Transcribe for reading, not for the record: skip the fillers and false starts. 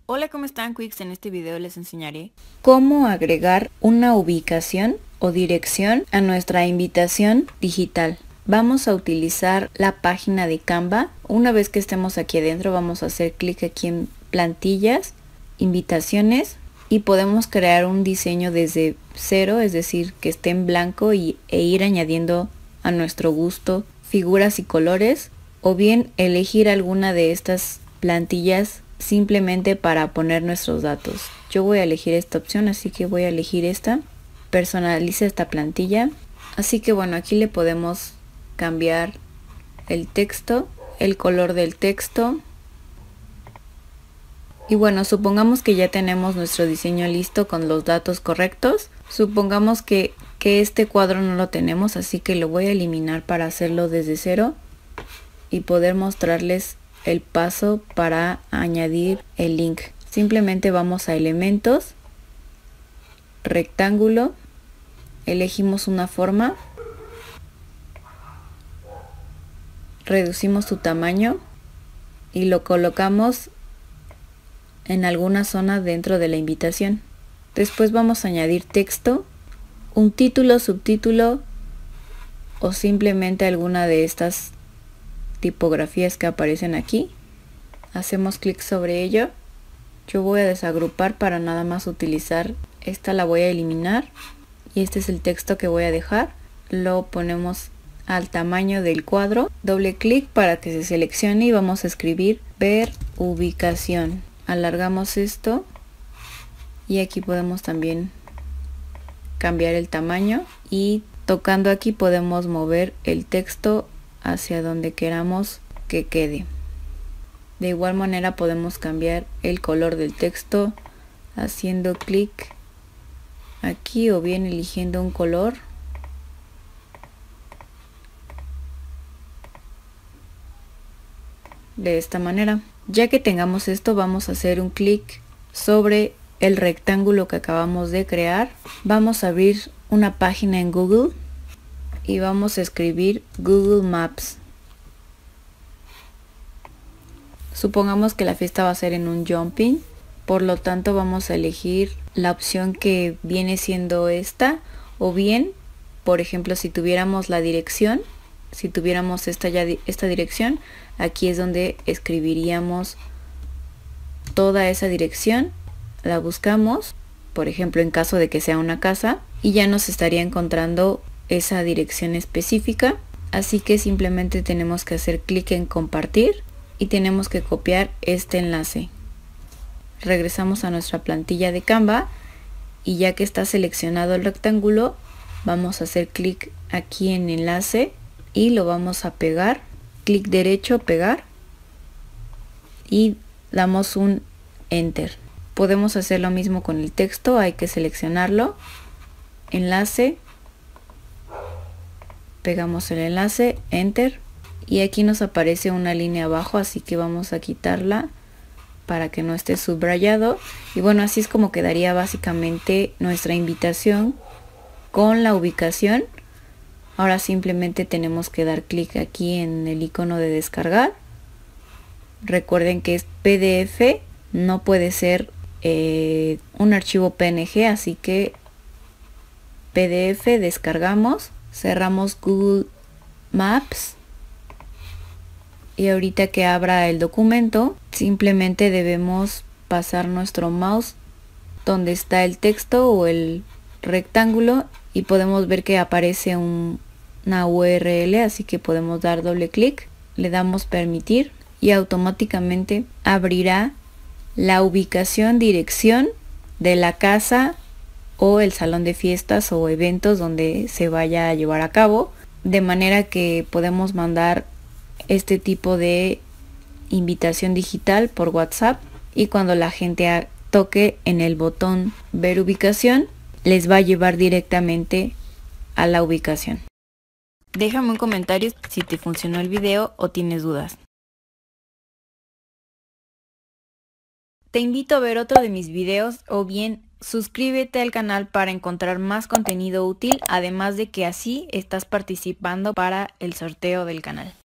Hola, ¿cómo están, Quicks? En este video les enseñaré cómo agregar una ubicación o dirección a nuestra invitación digital. Vamos a utilizar la página de Canva. Una vez que estemos aquí adentro, vamos a hacer clic aquí en plantillas, invitaciones, y podemos crear un diseño desde cero, es decir, que esté en blanco e ir añadiendo a nuestro gusto figuras y colores, o bien elegir alguna de estas plantillas simplemente para poner nuestros datos. Yo voy a elegir esta opción, así que voy a elegir esta. Personaliza esta plantilla. Así que bueno, aquí le podemos cambiar el texto, el color del texto. Y bueno, supongamos que ya tenemos nuestro diseño listo con los datos correctos. Supongamos que este cuadro no lo tenemos, así que lo voy a eliminar para hacerlo desde cero y poder mostrarles el paso para añadir el link. Simplemente vamos a elementos, rectángulo, elegimos una forma, reducimos su tamaño y lo colocamos en alguna zona dentro de la invitación. Después vamos a añadir texto, un título, subtítulo o simplemente alguna de estas tipografías que aparecen aquí. Hacemos clic sobre ello. Yo voy a desagrupar para nada más utilizar esta, la voy a eliminar y este es el texto que voy a dejar. Lo ponemos al tamaño del cuadro, doble clic para que se seleccione y vamos a escribir ver ubicación. Alargamos esto y aquí podemos también cambiar el tamaño y tocando aquí podemos mover el texto hacia donde queramos que quede. De igual manera podemos cambiar el color del texto haciendo clic aquí o bien eligiendo un color. De esta manera. Ya que tengamos esto, vamos a hacer un clic sobre el rectángulo que acabamos de crear. Vamos a abrir una página en Google y vamos a escribir Google Maps. Supongamos que la fiesta va a ser en un jumping, por lo tanto vamos a elegir la opción que viene siendo esta, o bien, por ejemplo, si tuviéramos la dirección, si tuviéramos esta dirección, aquí es donde escribiríamos toda esa dirección, la buscamos, por ejemplo, en caso de que sea una casa, y ya nos estaría encontrando esa dirección específica. Así que simplemente tenemos que hacer clic en compartir y tenemos que copiar este enlace. Regresamos a nuestra plantilla de Canva y ya que está seleccionado el rectángulo, vamos a hacer clic aquí en enlace y lo vamos a pegar. Clic derecho, pegar, y damos un enter. Podemos hacer lo mismo con el texto, hay que seleccionarlo, enlace, pegamos el enlace, enter, y aquí nos aparece una línea abajo, así que vamos a quitarla para que no esté subrayado. Y bueno, así es como quedaría básicamente nuestra invitación con la ubicación. Ahora simplemente tenemos que dar clic aquí en el icono de descargar. Recuerden que es PDF, no puede ser un archivo PNG, así que PDF, descargamos, cerramos Google Maps y ahorita que abra el documento simplemente debemos pasar nuestro mouse donde está el texto o el rectángulo y podemos ver que aparece una URL, así que podemos dar doble clic, le damos permitir y automáticamente abrirá la ubicación, dirección de la casa o el salón de fiestas o eventos donde se vaya a llevar a cabo, de manera que podemos mandar este tipo de invitación digital por WhatsApp y cuando la gente toque en el botón ver ubicación les va a llevar directamente a la ubicación. Déjame un comentario si te funcionó el video o tienes dudas. Te invito a ver otro de mis videos o bien suscríbete al canal para encontrar más contenido útil, además de que así estás participando para el sorteo del canal.